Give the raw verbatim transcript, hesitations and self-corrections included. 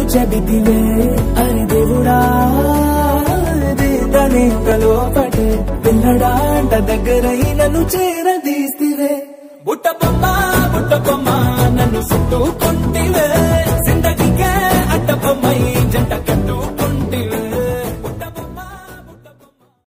చెబితివే అరి దేవుడా దీతనేకలో పడే పిల్లడాంట దగ్గరై నన్ను చేరదీస్తివే బుట్ట బొమ్మ బుట్ట బొమ్మ నన్ను చుట్టూ